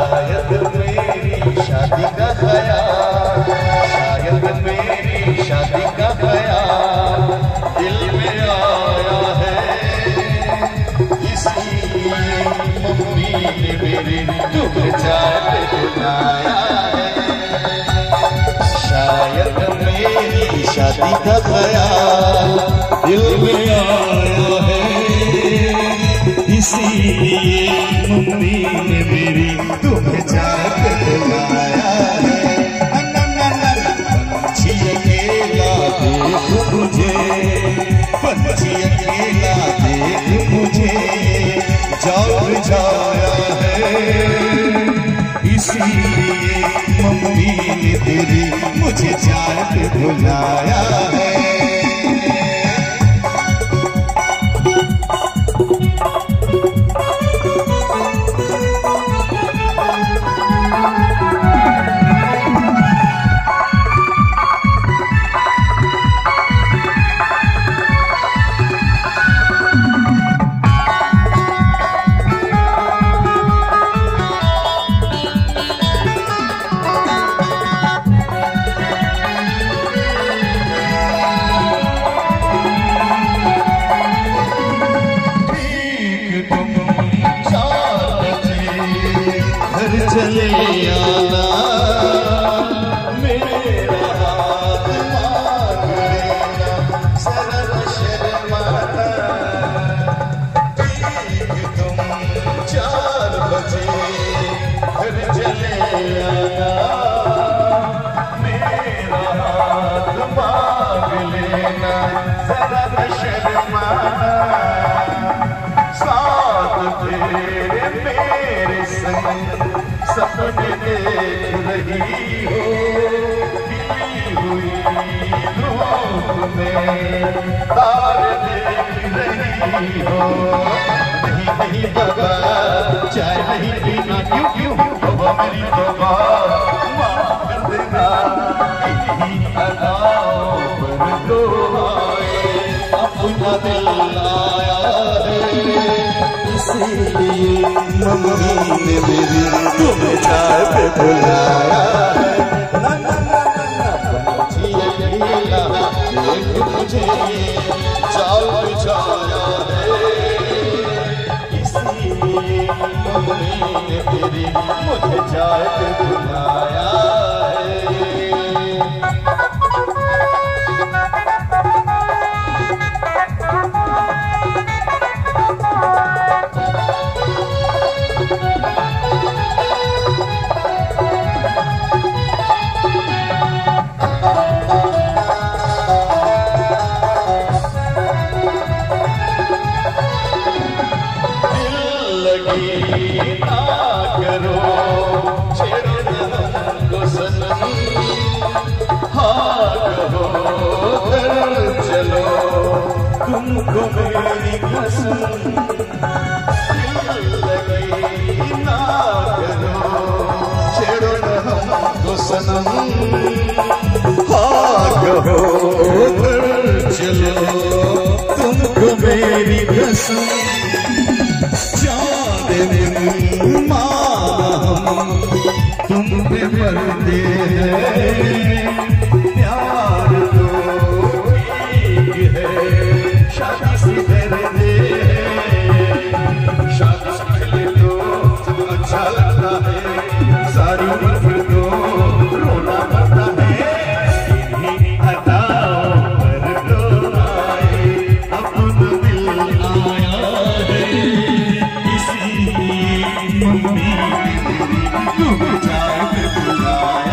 शायद मेरी शादी का ख्याल, शायद मेरी शादी का ख्याल दिल में आया है, इसलिए मम्मी ने मेरे तुम्हें चाहते बुलाया है। शायद मेरी शादी का ख्याल दिल में आया है, इसीलिए मम्मी ने मेरी तुम्हें चाहते बुलाया है। पंछी अकेला देख मुझे, पंछी अकेला देख मुझे जाग जाया है, इसीलिए मम्मी ने तेरी मुझे चाहते बुलाया है। चले आना मेरा हाथ मांग लेना, जरा शर्माना। ठीक तुम 4 बजे घर चले आना, मेरा हाथ मांग लेना, जरा शर्माना। साथ तेरे मेरे संग सपने देख रही हो, खिली हुई धूप में तारे देख रही हो। नहीं नहीं बाबा चाय नहीं पीना, क्यों क्यों बाबा मेरी बाबा माफ कर देना, इन्हीं अदाओं पर तो आए अपना दिल आया है, इसीलिए मम्मी ने मेरी तुम्हें चाय पे बुलाया है। ना ना ना ना पंछी अकेला देख मुझे जाग जाया है, इसीलिए मम्मी ने तेरी मुझे चाय पे बुलाया है। ना करो छेड़ो हमको सनम, हाँ कहो घर चलो तुमको मेरी कसम। दिल लगी ना करो छेड़ो हमको सनम, हाँ कहो घर चलो तुमको मेरी कसम। तुम पे मरते हैं प्यार तो ठीक है, शादी से डरते हैं, शादी से पहले तो अच्छा लगता है, सारी उम्र तो रोना पड़ता है, इन्हीं अदाओं पर तो आए अपना दिल आया है, इसीलिए मम्मी ने तेरी तुम्हें चाय पे बुलाया।